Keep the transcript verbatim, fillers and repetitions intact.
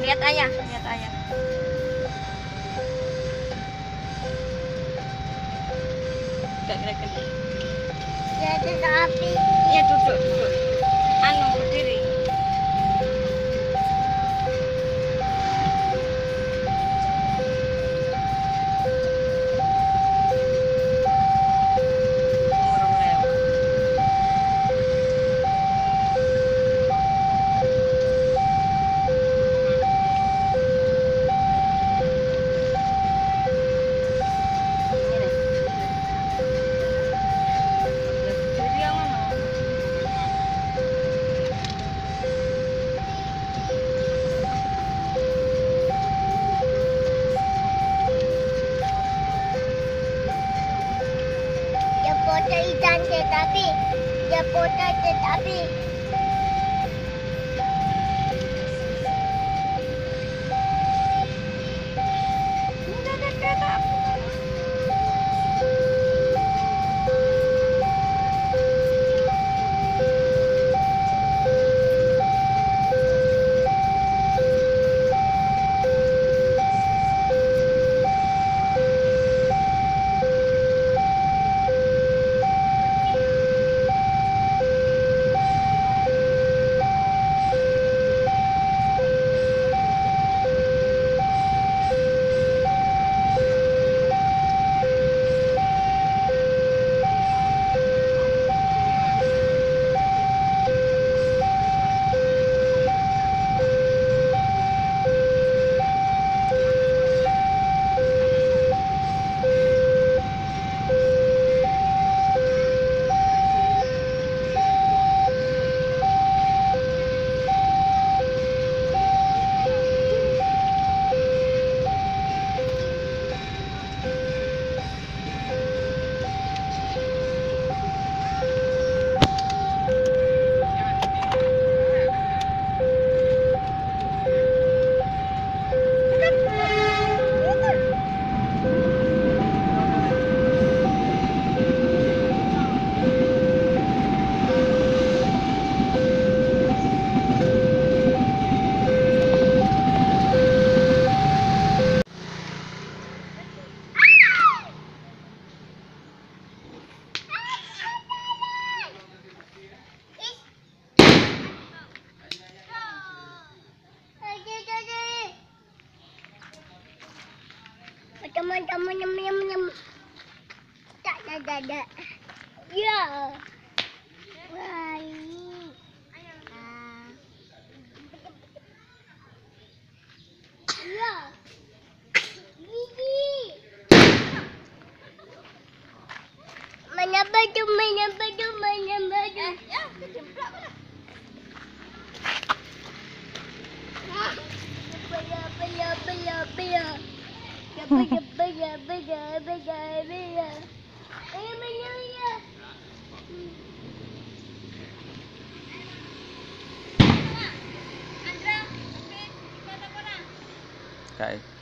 Lihat ayah, lihat ayah. Gak gerak-gerak. Ya tetapi. Ya duduk, duduk. Anu berdiri. Ya foto ikan tetapi. Ya foto tetapi. Udah ada kereta api. Teman-teman nyem nyem nyem. Tak ada ada. Ya. Wah ini. Ah. Ya. Gigi. Mana baju, mana baju, mana baju. Ya, kejemplak mana? Bela bela bela bela. Bela bela bela bela bela. Ayo mana ya? Andra, di mana? Kae.